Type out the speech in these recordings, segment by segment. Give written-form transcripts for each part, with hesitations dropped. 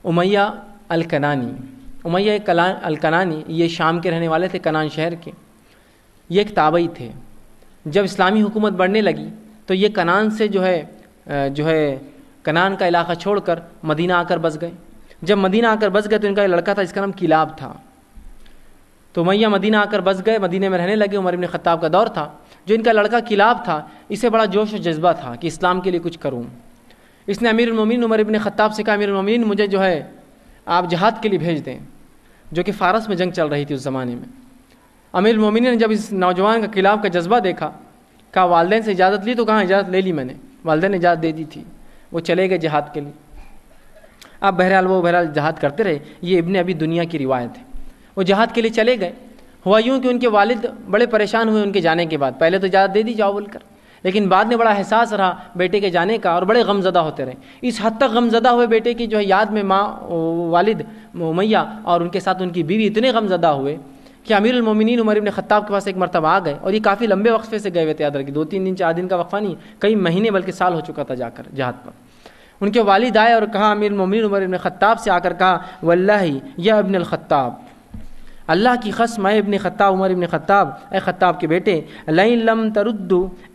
امیہ الکنانی، امیہ الکنانی یہ شام کے رہنے والے تھے، کنان شہر کے. یہ ایک تابعی تھے. جب اسلامی حکومت بڑھنے لگی تو یہ کنان سے جو ہے کنان کا علاقہ چھوڑ کر مدینہ آ کر بس گئے. جب مدینہ آ کر بس گئے تو ان کا ایک لڑکا تھا جس کا نام کلاب تھا. تو امیہ مدینہ آ کر بس گئے، مدینہ میں رہنے لگے. عمر ابن خطاب کا دور تھا. جو ان کا لڑکا کلاب تھا اسے بڑا جوش و جذبہ تھا کہ اسلام کے لیے کچھ کروں. اس نے امیر المومنین عمر ابن خطاب سے کہا امیر المومنین مجھے جو ہے آپ جہاد کے لیے بھیج دیں، جو کہ فارس میں جنگ چل رہی تھی اس زمانے میں. امیر المومنین نے جب اس نوجوان کا کلاب کا جذبہ دیکھا، کہا والدین سے اجازت لی؟ تو کہاں اجازت لے لی میں نے، والدین نے اجازت دے دی تھی. وہ چلے گئے جہاد کے لیے. اب بہرحال جہاد کرتے رہے. یہ ابن ابی دنیا کی روایت ہے. وہ جہاد کے لیے چلے گئے. ہوا یوں کہ ان کے والد بڑے پریشان ہوئے ان کے جانے کے بعد. پہلے تو اجازت دے دی جاؤ بول کر، لیکن بعد میں بڑا احساس رہا بیٹے کے جانے کا اور بڑے غم زدہ ہوتے رہے. اس حد تک غم زدہ ہوئے بیٹے کی جو ہے یاد میں ماں والد امیہ اور ان کے ساتھ ان کی بیوی اتنے غم زدہ ہوئے کہ امیر المومنین عمر ابن خطاب کے پاس ایک مرتبہ آ گئے. اور یہ کافی لمبے وقفے سے گئے ہوئے تھے. یاد رکھیے 2-3 دن 4 دن کا وقفہ نہیں، کئی مہینے بلکہ سال ہو چکا تھا جا کر جہاد پر. ان کے والد آئے اور کہا امیر المومنین عمر ابن خطاب سے آ کر کہا واللہ یا ابن الخطاب، اللہ کی قسم اے ابن خطاب، عمر ابن خطاب، اے خطاب کے بیٹے، لئن لم ترد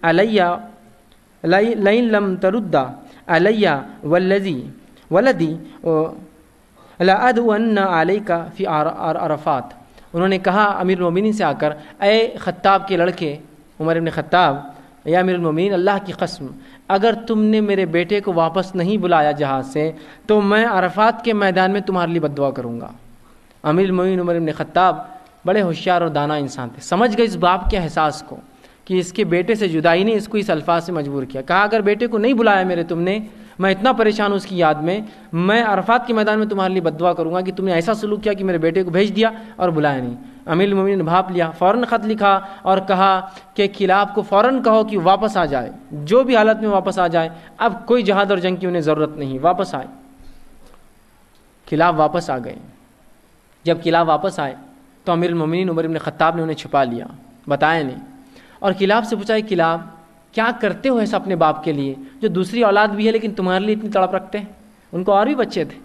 علی والذی ولدی لأدعون علیک فی عرفات. انہوں نے کہا امیر المومنین سے آ کر اے خطاب کے لڑکے عمر ابن خطاب، یا امیر المومنین اللہ کی قسم اگر تم نے میرے بیٹے کو واپس نہیں بلایا جہاز سے تو میں عرفات کے میدان میں تمہارے لیے بد دعا کروں گا. امیر المومنین عمر ابن خطاب بڑے ہوشیار اور دانا انسان تھے. سمجھ گئے اس باپ کے احساس کو کہ اس کے بیٹے سے جدائی نے اس کو اس الفاظ سے مجبور کیا. کہا اگر بیٹے کو نہیں بلایا میرے تم نے، میں اتنا پریشان ہوں اس کی یاد میں عرفات کے میدان میں تمہارے لیے بد دعا کروں گا کہ تم نے ایسا سلوک کیا کہ میرے بیٹے کو بھیج دیا اور بلایا نہیں. امیر المومنین نے بھاپ لیا، فوراً خط لکھا اور کہا کہ کلاب کو فوراً کہو کہ واپس آ جائے، جو بھی حالت میں واپس آ جائے، اب کوئی جہاد اور جنگ کی انہیں ضرورت نہیں، واپس آئے. کلاب واپس آ گئے. جب کلاب واپس آئے تو امیر المومنین عمر ابن خطاب نے انہیں چھپا لیا، بتایا نہیں. اور کلاب سے پوچھا کلاب کیا کرتے ہو ایسا اپنے باپ کے لیے جو دوسری اولاد بھی ہے لیکن تمہارے لیے اتنی تڑپ رکھتے ہیں؟ ان کو اور بھی بچے تھے.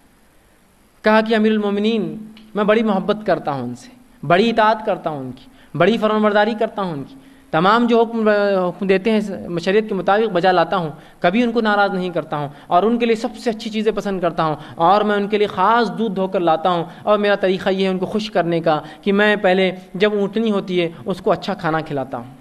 کہا کہ امیر المومنین میں بڑی محبت کرتا ہوں ان سے، بڑی اطاعت کرتا ہوں ان کی، بڑی فرمانبرداری کرتا ہوں ان کی، تمام جو حکم دیتے ہیں شریعت کے مطابق بجا لاتا ہوں، کبھی ان کو ناراض نہیں کرتا ہوں اور ان کے لیے سب سے اچھی چیزیں پسند کرتا ہوں. اور میں ان کے لیے خاص دودھ دھو کر لاتا ہوں. اور میرا طریقہ یہ ہے ان کو خوش کرنے کا کہ میں پہلے جب اونٹنی ہوتی ہے اس کو اچھا کھانا کھلاتا ہوں.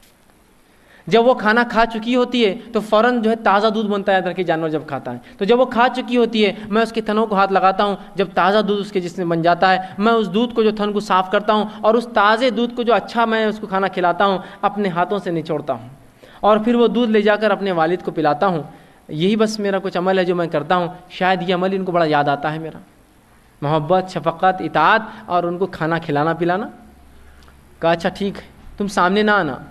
جب وہ کھانا کھا چکی ہوتی ہے تو فوراً جو ہے تازہ دودھ بنتا ہے کہ جانور جب کھاتا ہے، تو جب وہ کھا چکی ہوتی ہے میں اس کے تھنوں کو ہاتھ لگاتا ہوں. جب تازہ دودھ اس کے جسم میں بن جاتا ہے میں اس دودھ کو جو تھن کو صاف کرتا ہوں اور اس تازے دودھ کو جو اچھا میں اس کو کھانا کھلاتا ہوں اپنے ہاتھوں سے نچوڑتا ہوں اور پھر وہ دودھ لے جا کر اپنے والد کو پلاتا ہوں. یہی بس میرا کچھ عمل ہے جو میں کرتا ہوں. شاید یہ عمل ان کو بڑا یاد آتا ہے میرا، محبت، شفقت، اطاعت اور ان کو کھانا کھلانا پلانا. کہا اچھا ٹھیک ہے تم سامنے نہ آنا.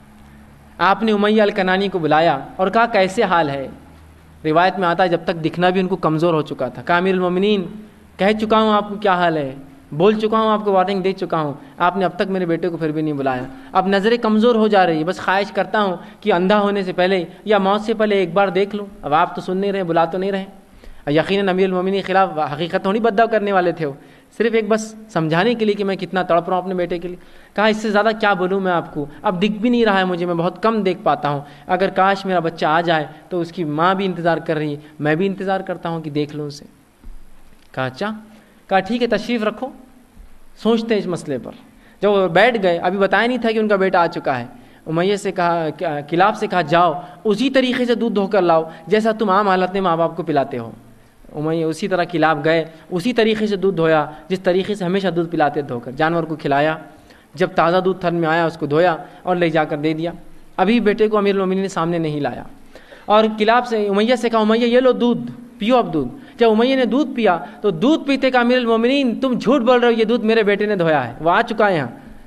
آپ نے امیہ الکنانی کو بلایا اور کہا کیسے حال ہے؟ روایت میں آتا ہے جب تک دکھنا بھی ان کو کمزور ہو چکا تھا. کہا امیر المومنین کہہ چکا ہوں آپ کو کیا حال ہے، بول چکا ہوں آپ کو، وارننگ دے چکا ہوں، آپ نے اب تک میرے بیٹے کو پھر بھی نہیں بلایا. اب نظریں کمزور ہو جا رہی ہے، بس خواہش کرتا ہوں کہ اندھا ہونے سے پہلے یا موت سے پہلے ایک بار دیکھ لوں. اب آپ تو سن نہیں رہے، بلا تو نہیں رہے. یقیناً امیر المومنین کے خلاف حقیقت تھوڑی بد دعا کرنے والے تھے، وہ صرف ایک بس سمجھانے کے لیے کہ میں کتنا تڑپ رہا ہوں اپنے بیٹے کے لیے. کہا اس سے زیادہ کیا بولوں میں آپ کو، اب دکھ بھی نہیں رہا ہے مجھے، میں بہت کم دیکھ پاتا ہوں. اگر کاش میرا بچہ آ جائے تو اس کی ماں بھی انتظار کر رہی ہے، میں بھی انتظار کرتا ہوں کہ دیکھ لوں اسے. کہا اچھا. کہا ٹھیک ہے تشریف رکھو، سوچتے ہیں اس مسئلے پر. جب وہ بیٹھ گئے، ابھی بتایا نہیں تھا کہ ان کا بیٹا آ چکا ہے. امیہ سے کہا، کلاب سے کہا جاؤ اسی طریقے سے دودھ دھو کر لاؤ جیسا تم عام حالت میں ماں باپ کو پلاتے ہو. امیہ اسی طرح کلاب گئے، اسی طریقے سے دودھ دھویا جس طریقے سے ہمیشہ دودھ پلاتے دھو کر، جانور کو کھلایا. جب تازہ دودھ تھن میں آیا اس کو دھویا اور لے جا کر دے دیا. ابھی بیٹے کو امیر المومنین نے سامنے نہیں لایا. اور کلاب سے امیہ سے کہا امیہ یہ لو دودھ پیو اب دودھ. جب امیہ نے دودھ پیا تو دودھ پیتے کا امیر المومنین تم جھوٹ بول رہے ہو، یہ دودھ میرے بیٹے نے دھویا ہے، وہ آ چکا ہے یہاں.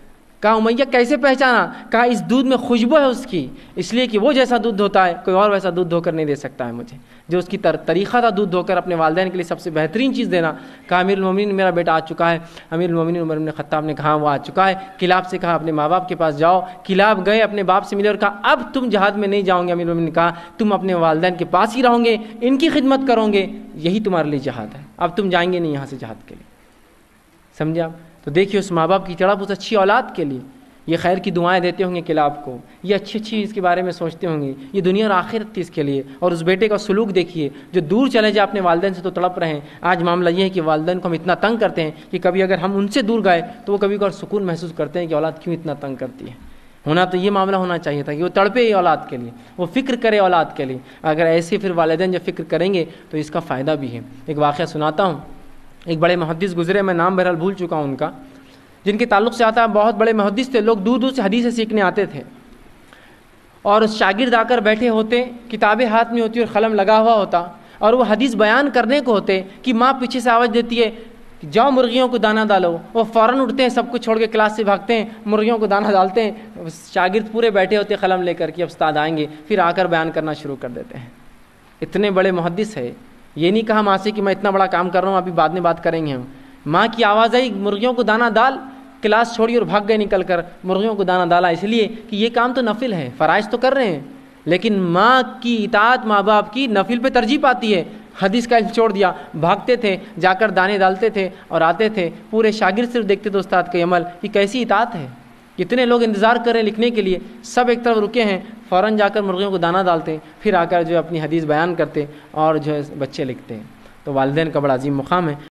کہا امیہ کیسے پہچانا؟ کہا اس دودھ میں خوشبو ہے اس کی، اس لیے کہ وہ جیسا دودھ دھوتا ہے کوئی اور ویسا دودھ دھو کر نہیں دے سکتا ہے مجھے، جو اس کی طریقہ تھا دودھ دھو کر اپنے والدین کے لیے سب سے بہترین چیز دینا۔ کہا امیر المومنین میرا بیٹا آ چکا ہے۔ امیر المومنین عمر بن خطاب نے کہا وہ آ چکا ہے۔ کلاب سے کہا اپنے ماں باپ کے پاس جاؤ۔ کلاب گئے، اپنے باپ سے ملے اور کہا اب تم جہاد میں نہیں جاؤ گے۔ امیر المومنین نے کہا تم اپنے والدین کے پاس ہی رہو گے، ان کی خدمت کرو گے، یہی تمہارے لیے جہاد ہے، اب تم جائیں گے نہیں یہاں سے جہاد کے لیے۔ سمجھے آپ؟ تو دیکھیے اس ماں باپ کی تڑپ اس اچھی اولاد کے لیے، یہ خیر کی دعائیں دیتے ہوں گے کلاب کو، یہ اچھی اس کے بارے میں سوچتے ہوں گے، یہ دنیا اور آخرت تھی اس کے لیے۔ اور اس بیٹے کا سلوک دیکھیے جو دور چلے جائے اپنے والدین سے تو تڑپ رہے ہیں۔ آج معاملہ یہ ہے کہ والدین کو ہم اتنا تنگ کرتے ہیں کہ کبھی اگر ہم ان سے دور گئے تو وہ کبھی کبھار سکون محسوس کرتے ہیں کہ اولاد کیوں اتنا تنگ کرتی ہے۔ ہونا تو یہ معاملہ ہونا چاہیے تھا کہ وہ تڑپے اولاد کے لیے، وہ فکر کرے اولاد کے لیے۔ اگر ایسے پھر والدین جب فکر کریں گے تو اس کا فائدہ بھی ہے۔ ایک واقعہ سناتا ہوں، ایک بڑے محدث گزرے، میں نام بہرحال بھول چکا ہوں ان کا، جن کے تعلق سے آتا ہے بہت بڑے محدث تھے، لوگ دور دور سے حدیثیں سیکھنے آتے تھے، اور شاگرد آ کر بیٹھے ہوتے، کتابیں ہاتھ میں ہوتی اور قلم لگا ہوا ہوتا، اور وہ حدیث بیان کرنے کو ہوتے کہ ماں پیچھے سے آواز دیتی ہے کہ جاؤ مرغیوں کو دانہ ڈالو، وہ فوراً اٹھتے ہیں، سب کچھ چھوڑ کے کلاس سے بھاگتے ہیں، مرغیوں کو دانہ ڈالتے ہیں، شاگرد پورے بیٹھے ہوتے قلم لے کر کہ اب استاد آئیں گے، پھر آ کر بیان کرنا شروع کر دیتے ہیں۔ اتنے بڑے محدث ہے، یہ نہیں کہا ماں سے کہ میں اتنا بڑا کام کر رہا ہوں، ابھی بعد میں بات کریں گے ہم۔ ماں کی آواز آئی مرغیوں کو دانہ ڈال، کلاس چھوڑی اور بھاگ گئے نکل کر، مرغیوں کو دانہ ڈالا، اس لیے کہ یہ کام تو نفل ہے، فرائض تو کر رہے ہیں، لیکن ماں کی اطاعت ماں باپ کی نفل پہ ترجیح پاتی ہے۔ حدیث کا علم چھوڑ دیا، بھاگتے تھے، جا کر دانے ڈالتے تھے اور آتے تھے، پورے شاگرد صرف دیکھتے تھے استاد کا عمل، یہ کیسی اطاعت ہے۔ کتنے لوگ انتظار کر رہے ہیں لکھنے کے لیے، سب ایک طرف رکے ہیں، فوراً جا کر مرغیوں کو دانہ ڈالتے، پھر آ کر جو اپنی حدیث بیان کرتے اور جو ہے بچے لکھتے ہیں۔ تو والدین کا بڑا عظیم مقام ہے۔